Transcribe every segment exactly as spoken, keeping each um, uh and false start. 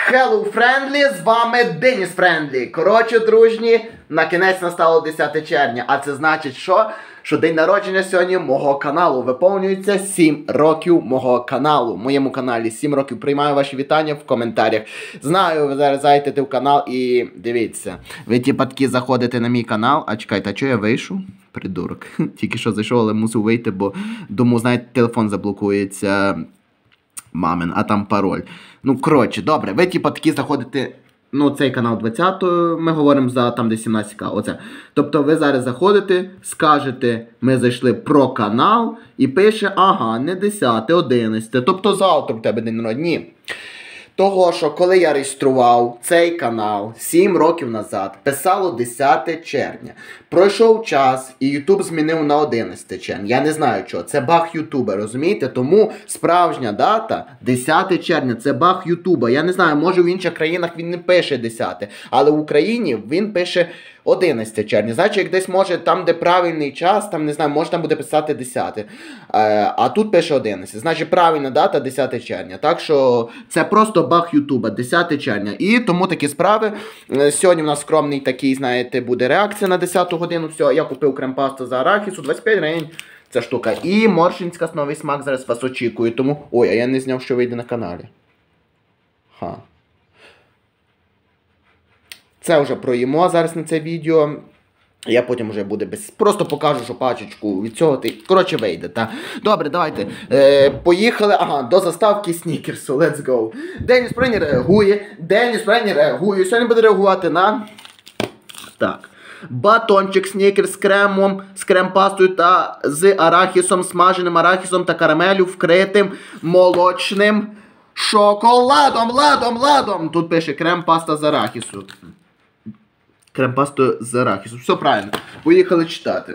Hello, Friendly, з вами Деніс Френдлі. Коротше, дружні, на кінець настало десяте червня. А це значить, що? Що день народження сьогодні мого каналу. Виповнюється сім років мого каналу. Моєму каналі сім років. Приймаю ваші вітання в коментарях. Знаю, ви зараз зайдете в канал і дивіться. Ви ті падки заходите на мій канал. А чекайте, а чого я вийшов? Придурок. Тільки що зайшов, але мусив вийти, бо думаю, знаєте, телефон заблокується. Мамин, а там пароль. Ну, коротше, добре, ви типу такі заходите, ну, цей канал двадцятого, ми говоримо за там, де сімнадцять ка, оце. Тобто ви зараз заходите, скажете, ми зайшли про канал, і пише, ага, не десяте, одинадцяте, тобто завтра в тебе день народження. Ні. Того, що коли я реєстрував цей канал сім років назад, писало десяте червня. Пройшов час, і Ютуб змінив на одинадцяте червня. Я не знаю чого, це баг Ютуба, розумієте? Тому справжня дата десяте червня, це баг Ютуба. Я не знаю, може в інших країнах він не пише десяте, але в Україні він пише одинадцяте червня. Значить, як десь може там, де правильний час, там, не знаю, може там буде писати десяте. Е, а тут пише одинадцяте. Значить, правильна дата десяте червня. Так що це просто баг Ютуба, десяте червня. І тому такі справи. Сьогодні в нас скромний такий, знаєте, буде реакція на десяту годину. Все, я купив крем-пасту за арахісу, двадцять п'ять гривень. Ця штука. І моршинська новий смак зараз вас очікує. Тому, ой, а я не зняв, що вийде на каналі. Ха. Це вже проїмо зараз на це відео. Я потім вже буде без... Просто покажу, що пачечку від цього ти... Коротше, вийде, так? Добре, давайте. Е, поїхали, ага, до заставки снікерсу. Let's go. Деніс Френдлі реагує. Деніс Френдлі реагує. Сьогодні буде реагувати на... Так. Батончик снікерс з кремом, з крем-пастою та з арахісом, смаженим арахісом та карамелю, вкритим молочним шоколадом, ладом, ладом. Тут пише крем-паста з арахісу. Крем-пасту з арахісу. Все правильно. Поїхали читати.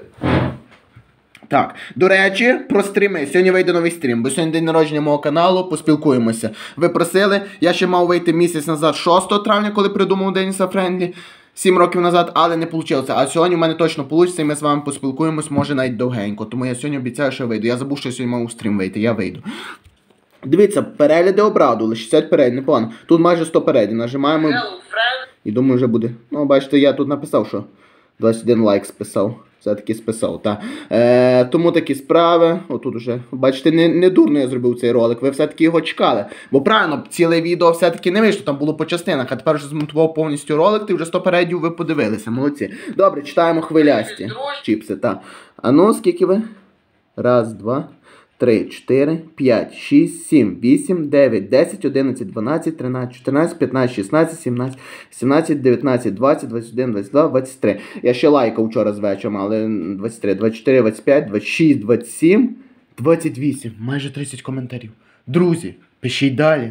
Так, до речі, про стріми. Сьогодні вийде новий стрім, бо сьогодні день народження мого каналу, поспілкуємося. Ви просили, я ще мав вийти місяць назад, шостого травня, коли придумав Деніса Френдлі. сім років назад, але не вийшло. А сьогодні в мене точно вийде, і ми з вами поспілкуємось, може навіть довгенько. Тому я сьогодні обіцяю, що вийду. Я забув, що я сьогодні мав у стрім вийти, я вийду. Дивіться, перегляди обрадували, шістдесят переглядів, непогано. Тут майже сто переглядів, нажимаємо. І думаю, вже буде. Ну, бачите, я тут написав, що двадцять один лайк списав. Все-таки списав, так. Е, тому такі справи. Отут уже, бачите, не, не дурно я зробив цей ролик. Ви все-таки його чекали. Бо правильно, ціле відео все-таки не вийшло, там було по частинах. А тепер вже змонтував повністю ролик, ти вже сто переглядів ви подивилися. Молодці. Добре, читаємо хвилясті. Чіпси, так. А ну, скільки ви? Раз, два, три, чотири, п'ять, шість, сім, вісім, дев'ять, десять, одинадцять, дванадцять, тринадцять, чотирнадцять, п'ятнадцять, шістнадцять, сімнадцять, сімнадцять, дев'ятнадцять, двадцять, двадцять один, двадцять два, двадцять три. Я ще лайкав вчора з вечором, але двадцять три, двадцять чотири, двадцять п'ять, двадцять шість, двадцять сім, двадцять вісім. Майже тридцять коментарів. Друзі, пишіть далі.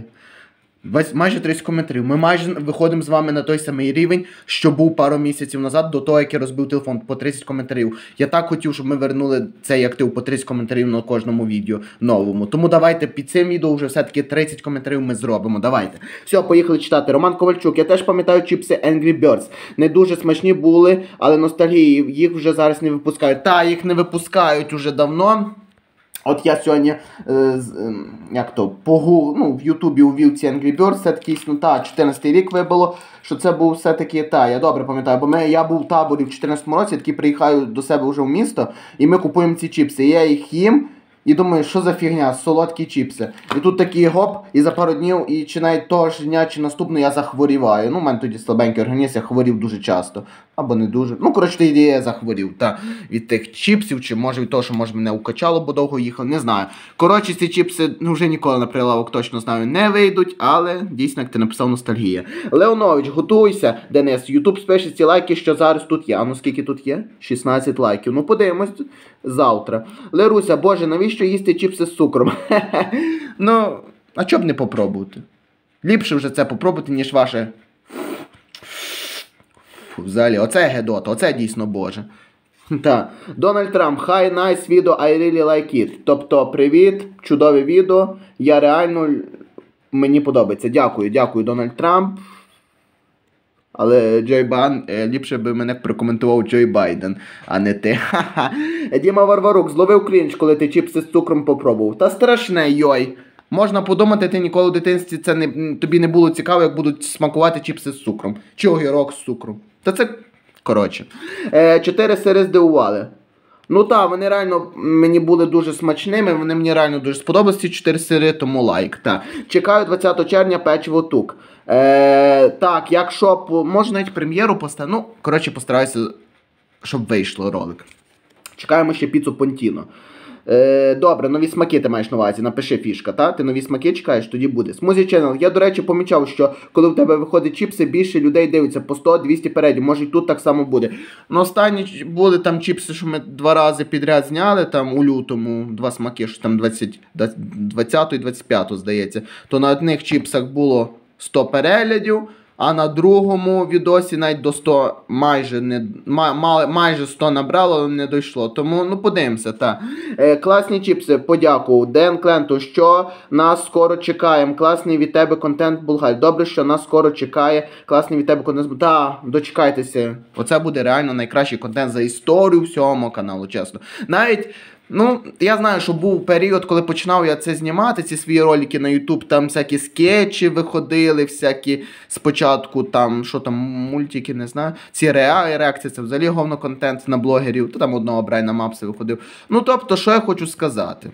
Майже тридцять коментарів. Ми майже виходимо з вами на той самий рівень, що був пару місяців назад, до того, як я розбив телефон, по тридцять коментарів. Я так хотів, щоб ми вернули цей актив по тридцять коментарів на кожному відео новому. Тому давайте під цим відео вже все-таки тридцять коментарів ми зробимо. Давайте. Все, поїхали читати. Роман Ковальчук. Я теж пам'ятаю чіпси Angry Birds. Не дуже смачні були, але ностальгії. Їх вже зараз не випускають. Та, їх не випускають уже давно. От я сьогодні, е, як то, погу, ну, в Ютубі увів ці Angry Birds, все-таки, ну, та, чотирнадцятий рік вибило, що це був все-таки, та, я добре пам'ятаю, бо ми, я був в таборі в чотирнадцятому році, я такий приїхаю до себе вже в місто, і ми купуємо ці чіпси, і я їх їм, і думаю, що за фігня, солодкі чіпси. І тут такий гоп, і за пару днів, і чи навіть того ж дня, чи наступного я захворіваю. Ну, у мене тоді слабенький організм, я хворів дуже часто. Або не дуже. Ну, коротше, тоді я захворів. Та, від тих чіпсів, чи може від того, що може мене укачало, бо довго їхав, не знаю. Коротше, ці чіпси, ну, вже ніколи на прилавок точно знаю, не вийдуть, але дійсно, як ти написав, ностальгія. Леонович, готуйся, Денис, Ютуб спише ці лайки, що зараз тут є. А ну, скільки тут є? шістнадцять лайків. Ну, подивимось завтра. Леруся, боже, навіщо їсти чіпси з цукром? Ну, а чого б не попробувати? Ліпше вже це попробувати, ніж ваше... Фу, взагалі, оце гедота, оце дійсно боже. Так. Дональд Трамп, hi, nice video, I really like it. Тобто, привіт, чудове відео, я реально, мені подобається. Дякую, дякую, Дональд Трамп. Але Джой Бан, ліпше би мене прокоментував Джой Байден, а не ти. Ха-ха. Діма Варварук, зловив крінж, коли ти чіпси з цукром попробував. Та страшне, йой. Можна подумати, ти ніколи в дитинстві це не, тобі не було цікаво, як будуть смакувати чіпси з цукром. Чи огірок з цукром. Та це, коротше. Е, чотири сири здивували. Ну так, вони реально мені були дуже смачними, вони мені реально дуже сподобалися, ці чотири сири, тому лайк. Так. Чекаю двадцятого червня печиво тук. Е, так, якщо, може навіть прем'єру поставити, ну, коротше, постараюся, щоб вийшло ролик. Чекаємо ще піцу Понтіно. Е, добре, нові смаки ти маєш на увазі, напиши фішка, та? Ти нові смаки чекаєш, тоді буде. Смузі Channel, я, до речі, помічав, що коли в тебе виходять чіпси, більше людей дивиться по сто-двісті передів, може і тут так само буде. Ну, останні були там чіпси, що ми два рази підряд зняли, там у лютому, два смаки, що там двадцятого і двадцять п'ятого, здається, то на одних чіпсах було сто переглядів, а на другому відосі навіть до сто майже не май, майже сто набрало, але не дійшло. Тому, ну, подивимося, так. Е, класні чіпси, подякував. Ден Кленту, що нас скоро чекаємо. Класний від тебе контент, Булгар. Добре, що нас скоро чекає. Класний від тебе контент. Так, дочекайтеся. Оце буде реально найкращий контент за історію всього мого каналу, чесно. Навіть ну, я знаю, що був період, коли починав я це знімати, ці свої ролики на YouTube, там всякі скетчі виходили, всякі спочатку там, що там, мультики, не знаю, ці ре... реакції, це взагалі говно-контент на блогерів, то там одного Брайана Мапса виходив. Ну, тобто, що я хочу сказати?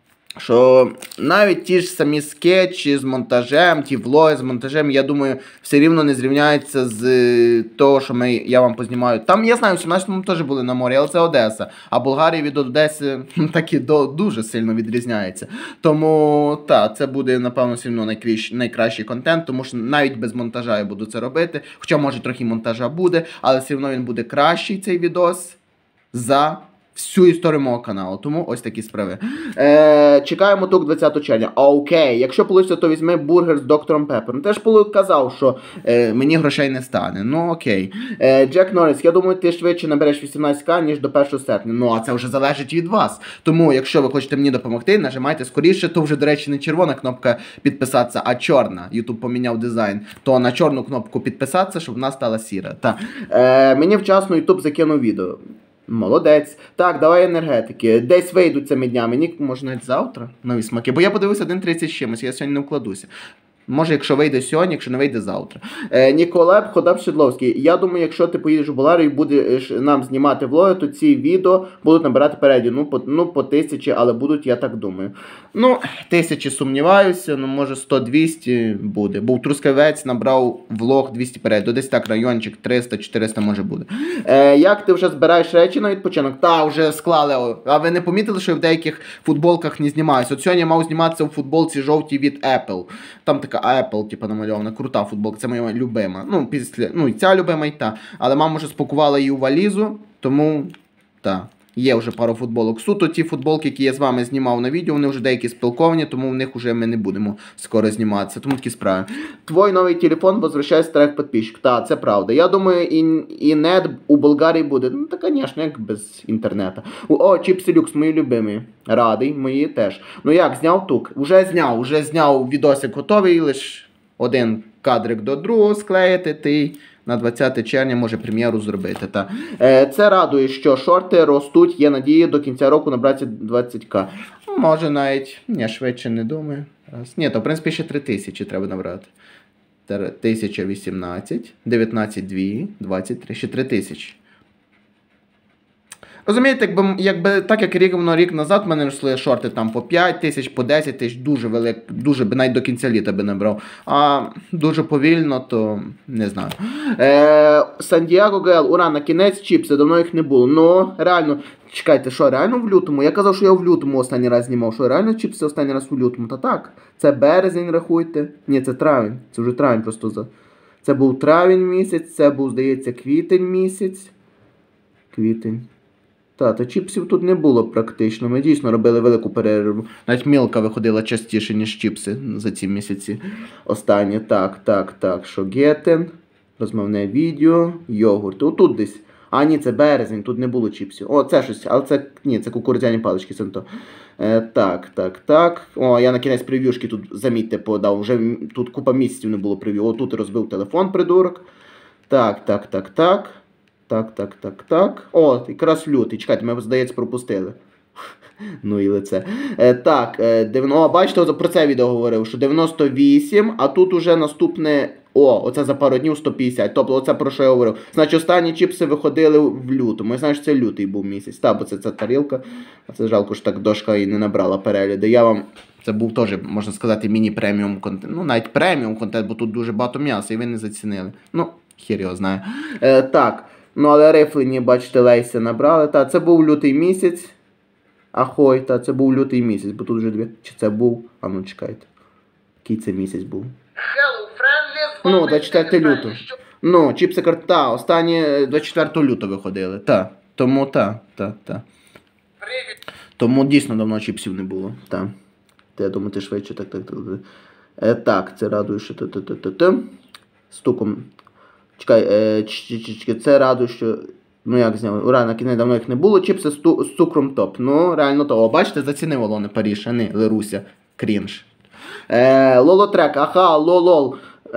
Що навіть ті ж самі скетчі з монтажем, ті влоги з монтажем, я думаю, все рівно не зрівняються з того, що ми, я вам познімаю. Там, я знаю, в сімнадцятому теж були на морі, але це Одеса. А Болгарія від Одеси таки до, дуже сильно відрізняється. Тому, так, це буде, напевно, все одно найкращий, найкращий контент, тому що навіть без монтажа я буду це робити. Хоча, може, трохи монтажа буде, але все одно він буде кращий, цей відос, за всю історію мого каналу. Тому ось такі справи. Е, чекаємо тук двадцятого червня. Окей, якщо вийде, то візьми бургер з доктором Пеппером. Теж казав, що е, мені грошей не стане. Ну окей. Е, Джек Норріс, я думаю, ти швидше набереш вісімнадцять тисяч, ніж до першого серпня. Ну, а це вже залежить від вас. Тому, якщо ви хочете мені допомогти, нажимайте скоріше. То вже, до речі, не червона кнопка підписатися, а чорна. YouTube поміняв дизайн. То на чорну кнопку підписатися, щоб вона стала сіра. Та. Е, мені вчасно YouTube закинув відео. Молодець. Так, давай енергетики. Десь вийдуть цими днями. Ні, може навіть завтра нові смаки. Бо я подивився один тридцять чимось, я сьогодні не вкладуся. Може, якщо вийде сьогодні, якщо не вийде завтра. Е, Ніколеб Ходап Шедловський. Я думаю, якщо ти поїдеш в Болгарію і будеш нам знімати влоги, то ці відео будуть набирати переді. Ну, по, ну, по тисячі, але будуть, я так думаю. Ну, тисячі сумніваюся, ну, може сто-двісті буде. Бо Трускавець набрав влог двісті передів. Десь так райончик триста-чотириста може буде. Е, як ти вже збираєш речі на відпочинок? Та, вже склали. А ви не помітили, що я в деяких футболках не знімаюся? От сьогодні я мав зніматися у футболці жовтій від Apple. Там така Apple, типу, намальована, крута футболка, це моя любима. Ну, після, ну, і ця любима, і та. Але мама вже спакувала її у валізу, тому, та, є вже пару футболок. Суто ті футболки, які я з вами знімав на відео, вони вже деякі спілковані, тому в них вже ми не будемо скоро зніматися. Тому такі справи. Твой новий телефон возвращає старих підписчиків. Так, це правда. Я думаю, і, і нет у Болгарії буде. Ну, та, звісно, як без інтернету. О, чіпси люкс, мої любимі. Радий, мої теж. Ну як, зняв тук? Уже зняв, уже зняв відосик готовий, лише один кадрик до другого склеїти, ти на двадцяте червня може прем'єру зробити. Та. Е, це радує, що шорти ростуть, є надія до кінця року набрати двадцять тисяч. Може навіть, ні, швидше не думаю. Раз. Ні, то в принципі ще три тисячі треба набрати. тисяча вісімнадцять, дев'ятнадцять дві, двадцять три, ще три тисячі. Розумієте, якби, якби так як рівно рік назад в мене росли шорти там по п'ять тисяч, по десять тисяч, дуже велик, дуже би навіть до кінця літа би набрав. А дуже повільно, то не знаю. Е, Сан-Діаго ГЛ, ура, на кінець чіпси, давно їх не було. Ну, реально, чекайте, що, реально в лютому? Я казав, що я в лютому останній раз знімав. Що, реально чіпси останній раз в лютому? Та так, це березень, рахуйте. Ні, це травень, це вже травень просто. За... Це був травень місяць, це був, здається, квітень місяць. Квітень. Та, то чіпсів тут не було практично. Ми дійсно робили велику перерву. Навіть мілка виходила частіше, ніж чіпси за ці місяці. Останнє. Так, так, так. Шогетен. Розмовне відео. Йогурт. Отут десь. А, ні, це березень, тут не було чіпсів. О, це щось. Але це, ні, це кукурудзяні палички. Це не то. Е, так, так, так. О, я на кінець прев'юшки тут, замітьте, подав. Вже тут купа місяців не було прев'ю. О, тут розбив телефон, придурок. Так, так, так, так. Так, так, так, так. О, якраз лютий. Чекайте, ми, здається, пропустили. Ну і лице. Е, так, е, дев'яносто, о, бачите, про це відео говорив, що дев'яносто вісім, а тут уже наступне, о, оце за пару днів сто п'ятдесят. Тобто оце про що я говорив. Значить, останні чіпси виходили в лютому. Я знаю, що це лютий був місяць. Так, бо це ця тарілка. А це жалко, що так дошка і не набрала перегляди. Я вам, це був теж, можна сказати, міні-преміум контент. Ну, навіть преміум контент, бо тут дуже багато м'яса, і ви не зацінили. Ну, хір його знає. Е, так, ну але рифлені, бачите, лейси набрали. Так, це був лютий місяць. Ахой, та це був лютий місяць, бо тут вже дві. Чи це був? А ну чекайте. Який це місяць був? Hello, friendly, з вами Ну, двадцять четвертого лютого. що- Ну, чіпси карта, останні двадцять четвертого лютого виходили. Та. Тому та, та, та. Привіт. Тому дійсно давно чіпсів не було. Та. Та я думаю, ти швидше так, так, так. Е, так, це радує, що та, та, та, та, та. Стуком. Чекай, е, ч, ч, ч, це радує, що. Ну як зняли? Ура, на кінець давно їх не було. Чіпси з, ту, з цукром топ. Ну, реально то. О, бачите, зацінив Олоне Паріж, а не Леруся. Крінж. Е, Лолотрек, аха, лолол.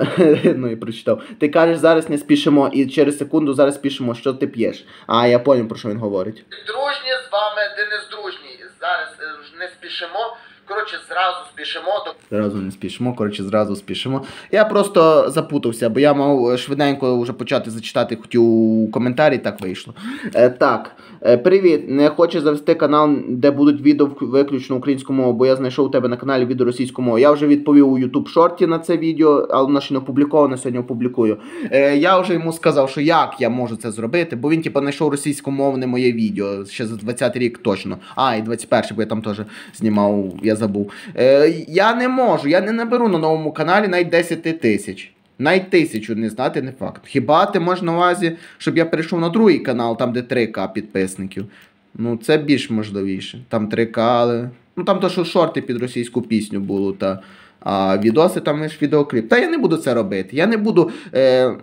Ну і прочитав. Ти кажеш, зараз не спішимо, і через секунду зараз спішимо, що ти п'єш. А, я поняв, про що він говорить. Дружні, з вами Денис Дружній. Зараз е, не спішимо. Коротше, зразу спішимо до... Зразу не спішимо, коротше, зразу спішимо. Я просто запутався, бо я мав швиденько вже почати зачитати, хотів у коментарі, так вийшло. Е, так, е, привіт, не хочеш завести канал, де будуть відео виключно українською мовою, бо я знайшов у тебе на каналі відео російською мовою. Я вже відповів у YouTube шорті на це відео, але воно ще не опубліковано, сьогодні опублікую. Е, я вже йому сказав, що як я можу це зробити, бо він, типу, знайшов російськомовне моє відео, ще за двадцятий рік точно. А, і двадцять перший, бо я там теж знімав, я забув. Е, я не можу, я не наберу на новому каналі навіть десять тисяч. Навіть тисячу не знати, не факт. Хіба ти можеш на увазі, щоб я перейшов на другий канал, там де три ка підписників. Ну, це більш можливіше. Там три ка, але... Ну, там то, що шорти під російську пісню було, та... А відоси, там лише відеокліп. Та я не буду це робити. Я не буду... Е...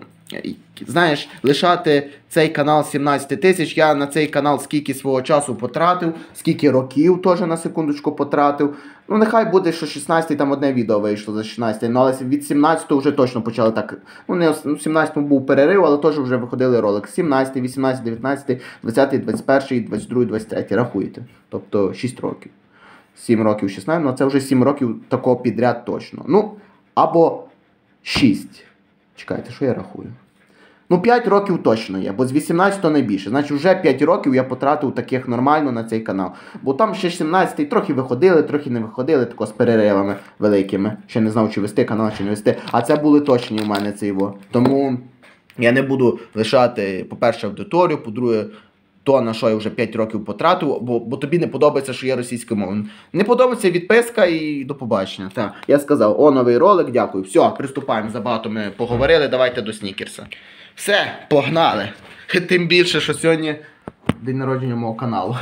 Знаєш, лишати цей канал сімнадцять тисяч, я на цей канал скільки свого часу потратив, скільки років теж на секундочку потратив. Ну, нехай буде, що шістнадцятий там одне відео вийшло за шістнадцятий, ну, але від сімнадцятого вже точно почали так, ну, не в сімнадцятому був перерив, але теж вже виходили ролик. сімнадцятий, вісімнадцятий, дев'ятнадцятий, двадцятий, двадцять перший, двадцять другий, двадцять третій, рахуєте. Тобто шість років. сім років, шістнадцять, ну, це вже сім років такого підряд точно. Ну, або шість. Чекайте, що я рахую? Ну, п'ять років точно є, бо з вісімнадцятого не більше. Значить, вже п'ять років я потратив таких нормально на цей канал. Бо там ще сімнадцятий трохи виходили, трохи не виходили, тако з переривами великими. Ще не знав, чи вести канал, чи не вести. А це були точні у мене це його. Тому я не буду лишати, по-перше, аудиторію, по-друге, то, на що я вже п'ять років потратив, бо, бо тобі не подобається, що є російською мовою. Не подобається, відписка і до побачення. Так, я сказав, о, новий ролик, дякую. Все, приступаємо, забагато ми поговорили, давайте до снікерса. Все, погнали. Тим більше, що сьогодні день народження мого каналу.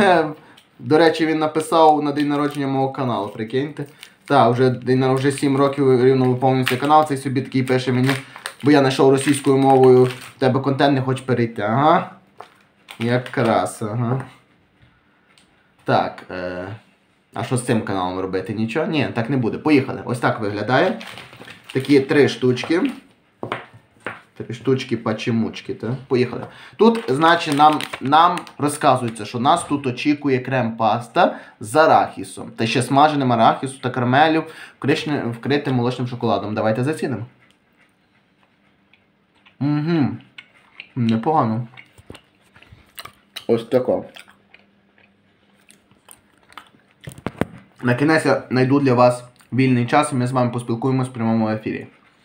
До речі, він написав на день народження мого каналу, прикиньте. Так, вже, день, вже сім років рівно виповнюється канал, цей собі такий пише мені, бо я знайшов російською мовою, в тебе контент не хоче перейти. Ага. Якраз, ага. Так, е... а що з цим каналом робити? Нічого? Ні, так не буде. Поїхали. Ось так виглядає. Такі три штучки. Три штучки пачемучки, так? Поїхали. Тут, значить, нам, нам розказується, що нас тут очікує крем-паста з арахісом. Та ще смаженим арахісом та карамелю, вкритим молочним шоколадом. Давайте зацінимо. Угу. Непогано. Ось тако. На кінець я знайду для вас вільний час і ми з вами поспілкуємось в прямому ефірі.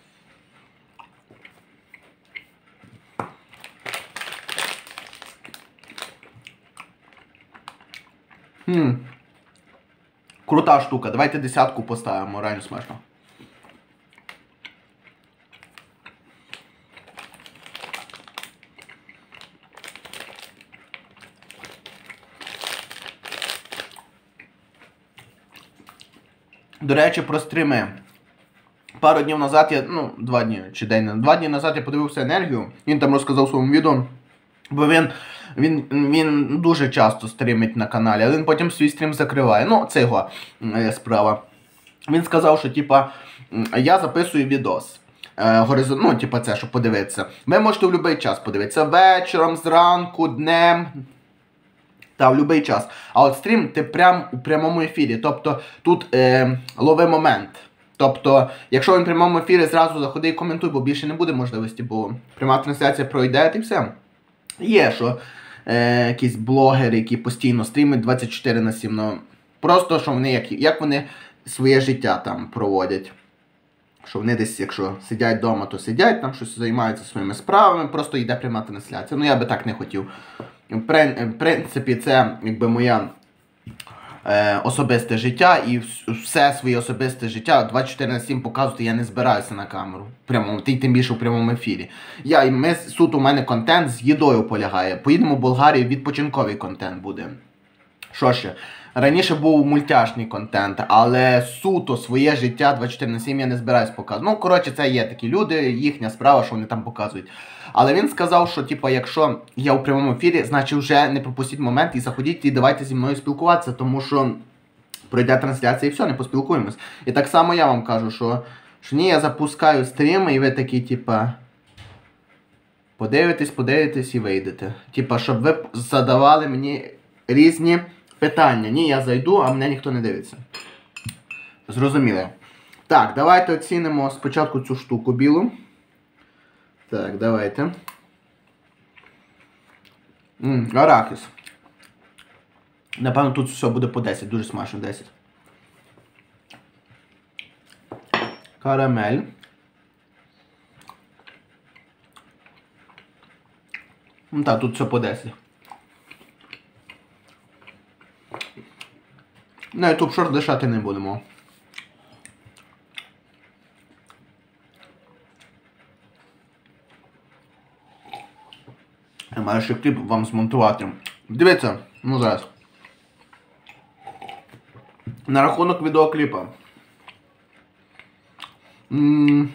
Хм. Крута штука. Давайте десятку поставимо. Реально смачно. До речі, про стріми. Пару днів назад я, ну, два дні, чи день, два дні назад я подивився енергію. Він там розказав в своєму відео. Бо він, він, він дуже часто стрімить на каналі, але він потім свій стрім закриває. Ну, це його е, справа. Він сказав, що, типа, я записую відос. Е, горизон... Ну, типа, це, щоб подивитися. Ви можете в будь-який час подивитися. Вечором, зранку, днем. Та, в будь-який час. А от стрім ти прям у прямому ефірі. Тобто тут е, лови момент. Тобто, якщо він в прямому ефірі, зразу заходи і коментуй, бо більше не буде можливості, бо пряма трансляція пройде і все. Є, що е, якісь блогери, які постійно стрімять двадцять чотири на сім. Ну, просто, що вони, як, як вони своє життя там проводять. Що вони десь, якщо сидять вдома, то сидять, там щось займаються своїми справами, просто йде пряма трансляція. Ну, я би так не хотів. В принципі, це якби моя е, особисте життя, і все своє особисте життя двадцять чотири на сім показувати я не збираюся на камеру. Прямо, ти тим більше в прямому ефірі. Я, і ми, суто у мене контент з їдою полягає. Поїдемо в Болгарію, відпочинковий контент буде. Що ще? Раніше був мультяшний контент, але суто своє життя двадцять чотири на сім я не збираюсь показувати. Ну, коротше, це є такі люди, їхня справа, що вони там показують. Але він сказав, що, типу, якщо я у прямому ефірі, значить вже не пропустіть момент і заходіть і давайте зі мною спілкуватися, тому що пройде трансляція і все, не поспілкуємось. І так само я вам кажу, що, що ні, я запускаю стріми і ви такі, типа, подивитесь, подивитесь і вийдете. Типа, щоб ви задавали мені різні питання. Ні, я зайду, а мене ніхто не дивиться. Зрозуміло. Так, давайте оцінимо спочатку цю штуку білу. Так, давайте. Ммм, арахіс. Напевно, тут все буде по десять, дуже смачно, десять. Карамель. Ну так, тут все по десять. На ютуб шорт лишати не будемо. Я маю ще кліп вам змонтувати. Дивіться, ну зараз. На рахунок відеокліпа. М-м-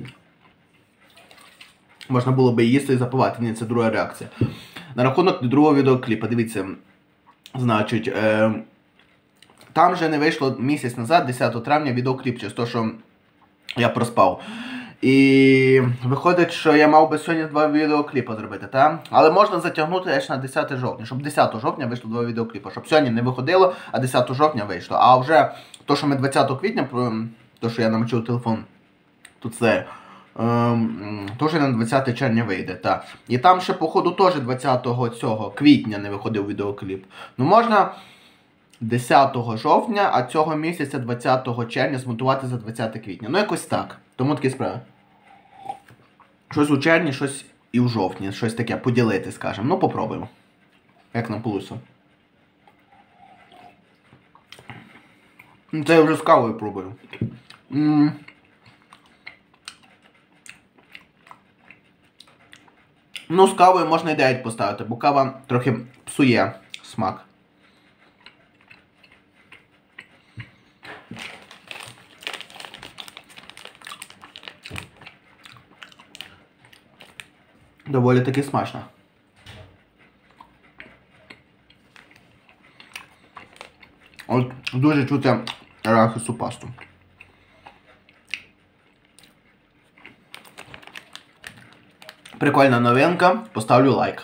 Можна було би їсти і запивати. Ні, це друга реакція. На рахунок другого відеокліпа, дивіться. Значить, е- там вже не вийшло місяць назад, десятого травня, відеокліп, через те, що я проспав. І виходить, що я мав би сьогодні два відеокліпи зробити, так? Але можна затягнути аж на десяте жовтня, щоб десятого жовтня вийшло два відеокліпи. Щоб сьогодні не виходило, а десятого жовтня вийшло. А вже то, що ми двадцятого квітня, то, що я намочив телефон, тут це, ем, то вже на двадцяте червня вийде, так. І там ще, походу, теж двадцятого цього квітня не виходив відеокліп. Ну, можна десятого жовтня, а цього місяця двадцятого червня змонтувати за двадцяте квітня. Ну, якось так. Тому такі справи. Щось у червні, щось і у жовтні. Щось таке поділити, скажімо. Ну, попробуємо. Як нам вийшло. Це я вже з кавою пробую. М-м. Ну, з кавою можна і дев'ять поставити, бо кава трохи псує смак. Доволі таки смачно. От дуже чути арахісу пасту. Прикольна новинка, поставлю лайк.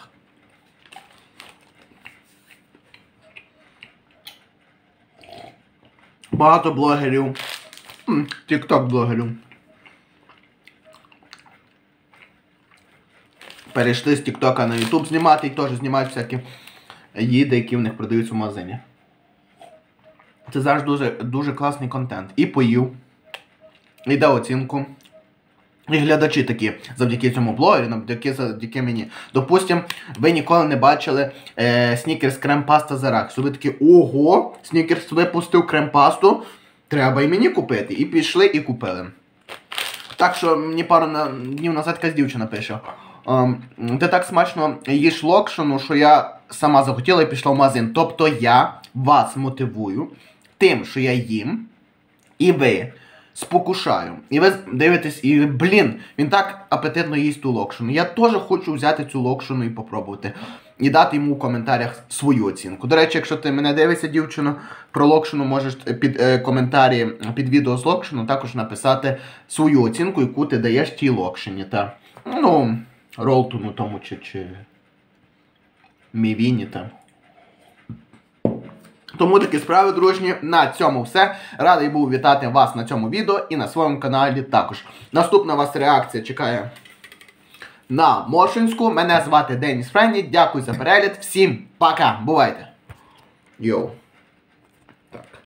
Багато блогерів, тік-ток-блогерів перейшли з тік-тока на ютуб знімати і теж знімають всякі їди, які в них продаються в магазині. Це зараз дуже, дуже класний контент. І поїв, і дав оцінку. І глядачі такі, завдяки цьому блогері, завдяки, завдяки мені. Допустим, ви ніколи не бачили е, снікерс крем-паста з арахісу. Ви такі, ого, снікерс випустив крем-пасту, треба і мені купити. І пішли і купили. Так що мені пару на, днів назад якась дівчина пише. Ем, ти так смачно їш локшину, що я сама захотіла і пішла в магазин. Тобто я вас мотивую тим, що я їм, і ви спокушаю. І ви дивитесь, і блін, він так апетитно їсть ту локшину. Я теж хочу взяти цю локшину і попробувати. І дати йому в коментарях свою оцінку. До речі, якщо ти мене дивишся, дівчино, про локшину, можеш під е, коментарі під відео з локшину також написати свою оцінку, яку ти даєш тій локшині. Та, ну, ролтону тому чи, чи мівіні, та. Тому такі справи, дружні, на цьому все. Радий був вітати вас на цьому відео і на своєму каналі також. Наступна вас реакція чекає на Моршинську. Мене звати Деніс Френді. Дякую за перегляд. Всім пока. Бувайте. Йоу. Так.